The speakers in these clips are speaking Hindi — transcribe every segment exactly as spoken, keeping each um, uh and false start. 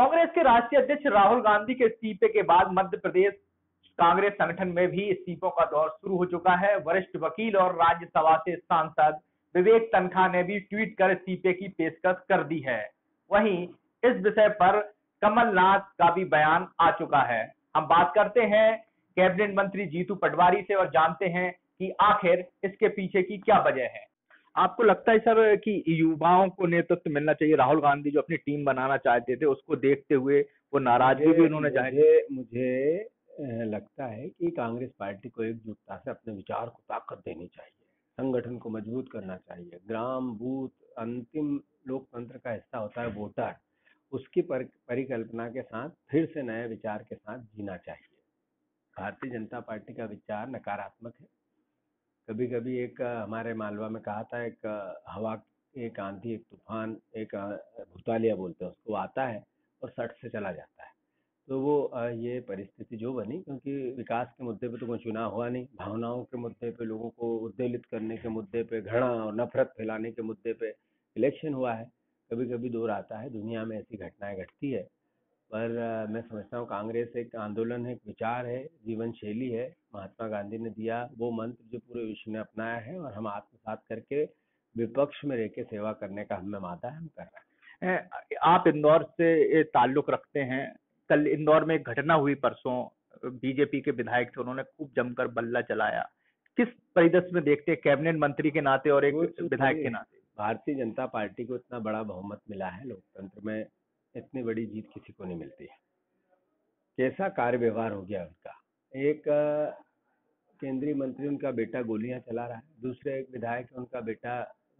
कांग्रेस के राष्ट्रीय अध्यक्ष राहुल गांधी के इस्तीफे के बाद मध्य प्रदेश कांग्रेस संगठन में भी इस्तीफों का दौर शुरू हो चुका है। वरिष्ठ वकील और राज्यसभा से सांसद विवेक तनखा ने भी ट्वीट कर इस्तीफे की पेशकश कर दी है। वहीं इस विषय पर कमलनाथ का भी बयान आ चुका है। हम बात करते हैं कैबिनेट मंत्री जीतू पटवारी से और जानते हैं कि आखिर इसके पीछे की क्या वजह है। आपको लगता है सर कि युवाओं को नेतृत्व मिलना चाहिए? राहुल गांधी जो अपनी टीम बनाना चाहते थे उसको देखते हुए वो नाराजगी भी उन्होंने जाहिर मुझे लगता है कि कांग्रेस पार्टी को एकजुटता से अपने विचार को ताकत देनी चाहिए, संगठन को मजबूत करना चाहिए। ग्राम बूथ अंतिम लोकतंत्र का हिस्सा होता है वोटर, उसकी पर, परिकल्पना के साथ फिर से नए विचार के साथ जीना चाहिए। भारतीय जनता पार्टी का विचार नकारात्मक है। कभी कभी एक हमारे मालवा में कहा था, एक हवा, एक आंधी, एक तूफान, एक भूतालिया बोलते हैं उसको, आता है और सट से चला जाता है। तो वो ये परिस्थिति जो बनी, क्योंकि विकास के मुद्दे पे तो कोई चुनाव हुआ नहीं, भावनाओं के मुद्दे पे, लोगों को उद्वेलित करने के मुद्दे पे, घृणा और नफरत फैलाने के मुद्दे पे इलेक्शन हुआ है। कभी कभी दौर आता है, दुनिया में ऐसी घटनाएं घटती है। पर मैं समझता हूँ कांग्रेस एक आंदोलन है, एक विचार है, जीवन शैली है। महात्मा गांधी ने दिया वो मंत्र जो पूरे विश्व ने अपनाया है, और हम आत्मसात करके विपक्ष में रह के सेवा करने का हमें वादा है, हम कर रहे हैं। आप इंदौर से ताल्लुक रखते हैं। कल इंदौर में एक घटना हुई परसों, बीजेपी के विधायक थे, उन्होंने खूब जमकर बल्ला चलाया। किस परिदृश्य में देखते हैं कैबिनेट मंत्री के नाते और एक विधायक के नाते? भारतीय जनता पार्टी को इतना बड़ा बहुमत मिला है, लोकतंत्र में इतनी बड़ी जीत किसी को नहीं मिलती है। कैसा कार्य व्यवहार हो गया उनका। एक केंद्रीय मंत्री, उनका बेटा गोलियां चला रहा है, दूसरे एक विधायक उनका बेटा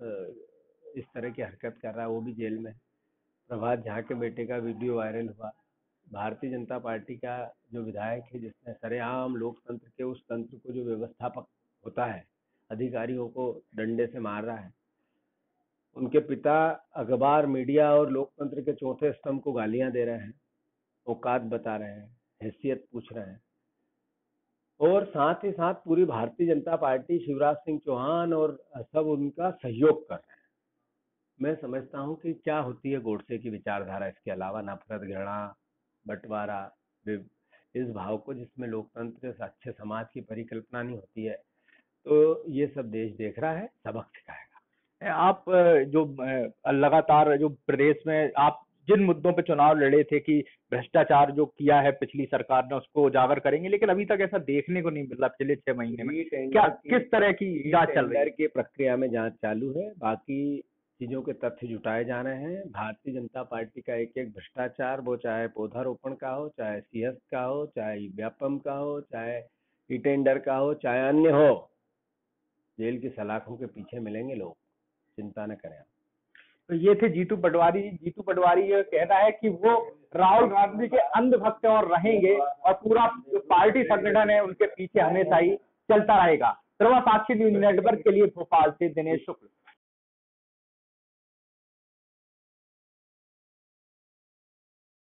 इस तरह की हरकत कर रहा है, वो भी जेल में। प्रभात झा के बेटे का वीडियो वायरल हुआ। भारतीय जनता पार्टी का जो विधायक है, जिसने सरेआम लोकतंत्र के उस तंत्र को जो व्यवस्थापक होता है, अधिकारियों को डंडे से मार रहा है। उनके पिता अखबार, मीडिया और लोकतंत्र के चौथे स्तंभ को गालियां दे रहे हैं, औकात बता रहे हैं, हैसियत पूछ रहे हैं। और साथ ही साथ पूरी भारतीय जनता पार्टी, शिवराज सिंह चौहान और सब उनका सहयोग कर रहे हैं। मैं समझता हूं कि क्या होती है गोडसे की विचारधारा, इसके अलावा नफरत, घृणा, बंटवारा, इस भाव को, जिसमें लोकतंत्र से अच्छे समाज की परिकल्पना नहीं होती है। तो ये सब देश देख रहा है, सबक सिखाएगा। आप जो लगातार जो प्रदेश में आप जिन मुद्दों पे चुनाव लड़े थे कि भ्रष्टाचार जो किया है पिछली सरकार ने, उसको उजागर करेंगे, लेकिन अभी तक ऐसा देखने को नहीं मिला पिछले छह महीने में। क्या किस तरह की जांच चल रही है? की प्रक्रिया में जांच चालू है, बाकी चीजों के तथ्य जुटाए जा रहे हैं। भारतीय जनता पार्टी का एक एक भ्रष्टाचार, वो चाहे पौधारोपण का हो, चाहे सिंहस्थ का हो, चाहे व्यापम का हो, चाहे ई टेंडर का हो, चाहे अन्य हो, जेल की सलाखों के पीछे मिलेंगे लोग, चिंता न करें। तो ये थे जीतू पटवारी। जीतू पटवारी ये कहना है कि वो राहुल गांधी के अंधभक्त और रहेंगे, और पूरा जो पार्टी संगठन है उनके पीछे हमेशा ही चलता रहेगा। प्रवाह साक्षी न्यूज नेटवर्क के लिए भोपाल से दिनेश शुक्ल।